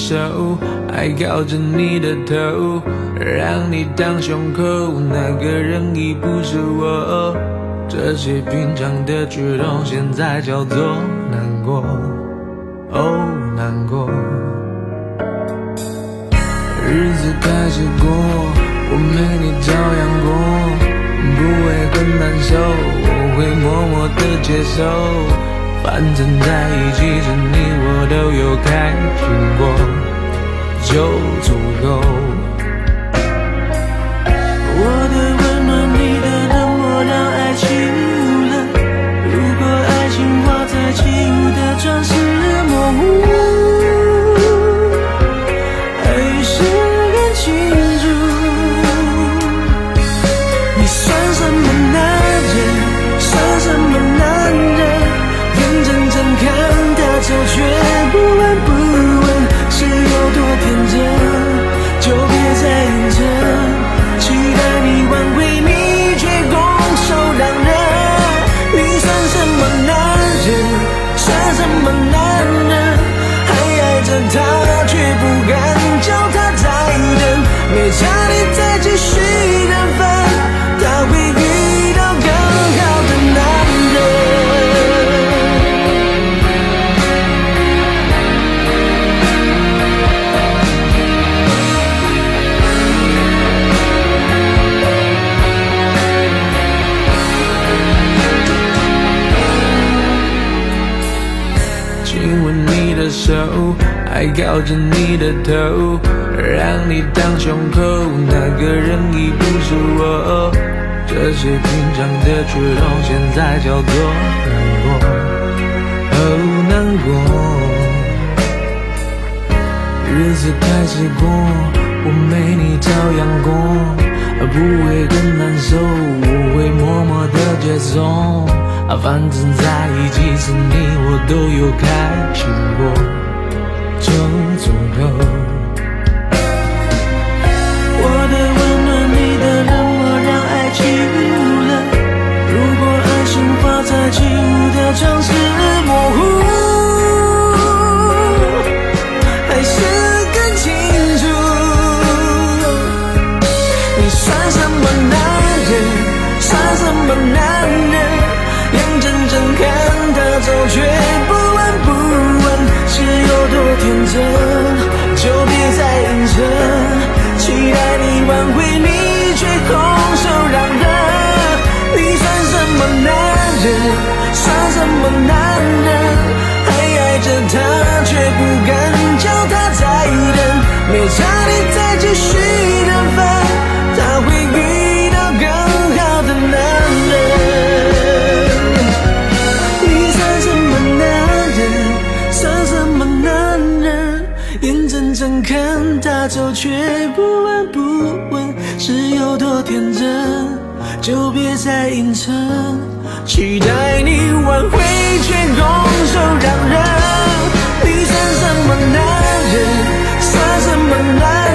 手，还靠着你的头，让你当胸口，那个人已不是我。这些平常的举动，现在叫做难过，哦，难过。日子开始过，我没你照样过，不会很难受，我会默默的接受。反正在一起时你我都有开心过，就足够。我的温暖，你的冷漠，让爱起雾了。如果爱情画在起雾的窗是模糊，还是更清楚。你算什么男人？算什么男人？眼睁睁看他走，却不闻不问，是有多天真？就别再硬撑，期待你挽回，你却拱手让人。你算什么男人？算什么男人？还爱着他，却不敢叫他再等。没差你再继续等分，他会遇到更好的男人。亲吻你的手，还靠着你的头，让你当胸口，那个人已不是我。这些平常的举动，现在叫做难过，哦，难过。日子开始过，我没你照样过，不会更难受，我会默默的接受。反正在一起时你我都有开心过，就足够。我的温暖，你的冷漠，让爱起雾了。如果爱情画在起雾的窗是模糊，还是更清楚。你算什么男人？算什么男人？眼睁睁看他走，却不闻不问，是有多天真？就别再硬撑，期待你挽回，你却空手让人。你算什么男人？算什么男人？还爱着他，却不敢叫他再等。没差你再继续等分，他会遇到更好的男人。眼睁睁看他走，却不闻不问，是有多天真？就别再硬撑，期待你挽回，却拱手让人。你算什么男人？算什么男人？